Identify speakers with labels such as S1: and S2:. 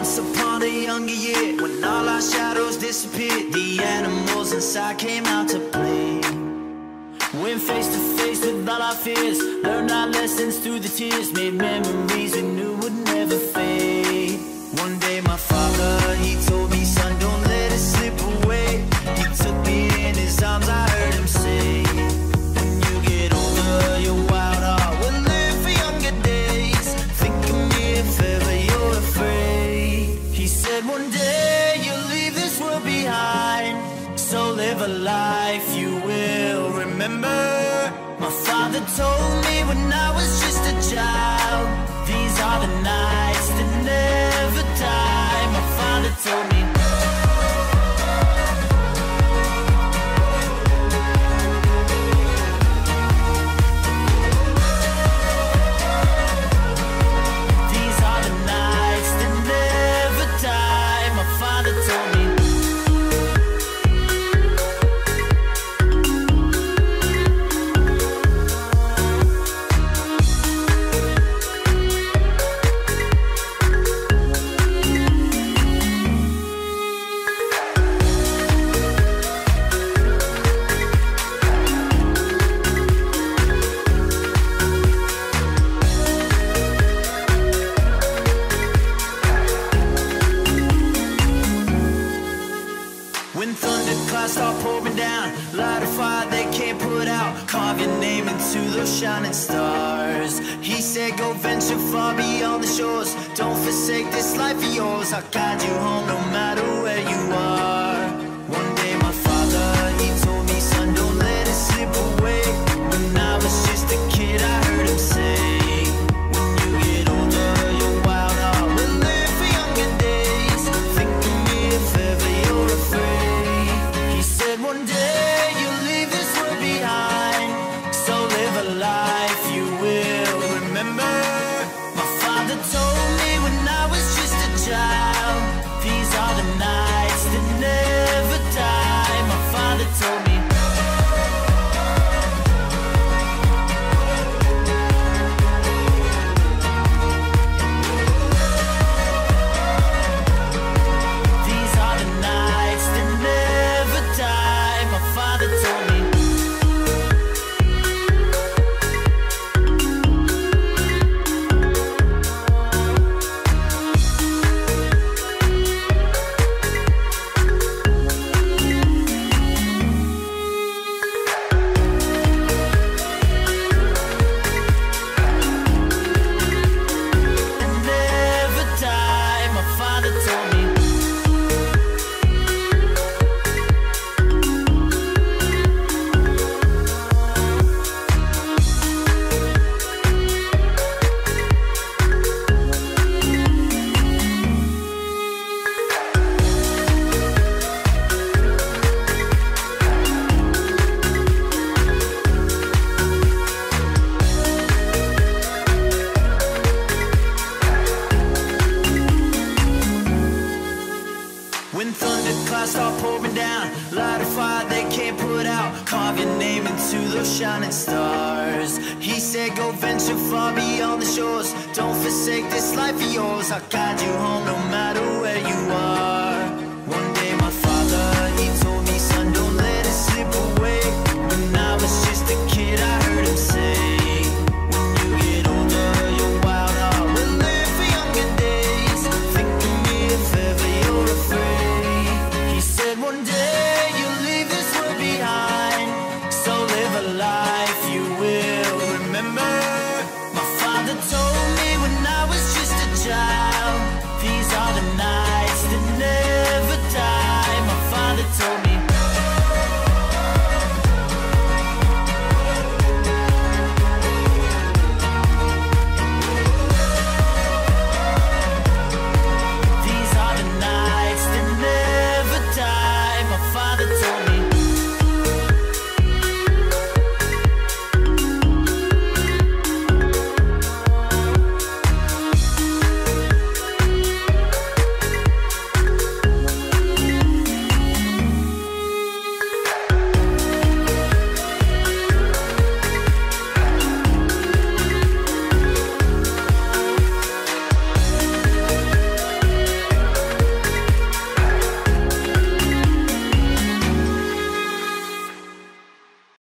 S1: Once upon a younger year, when all our shadows disappeared, the animals inside came out to play. Went face to face with all our fears, learned our lessons through the tears, made memories we knew would never fade. One day my father, he told me, son, don't let it slip away. He took me in his arms, I heard him say, when you get older, your wild heart will live for younger days. Think of me if ever you're afraid. He said one day you'll leave this world behind, so live a life you will remember. My father told me when I was just a child, these are the nights that never die. My father told me. These are the nights that never die. My father told me. When thunderclouds start pouring down, light a fire they can't put out, carve your name into those shining stars. He said go venture far beyond the shores, don't forsake this life of yours. I'll guide you home no matter where you are. One day my father, he told me, son, don't let it slip away. When I was just a kid I heard him say, when you get older your wild heart will live for younger days. Think of me if ever you're afraid. One day you'll leave this world behind, so live a life you will remember. My father told me when I was just a child, these are the nights that never die. My father told me. These are the nights that never die. My father told me. Never die. My father told me. When thunderclouds start pouring down, light a fire they can't put out, carve your name into those shining stars. He said go venture far beyond the shores, don't forsake this life of yours. I'll guide you home no matter where you are.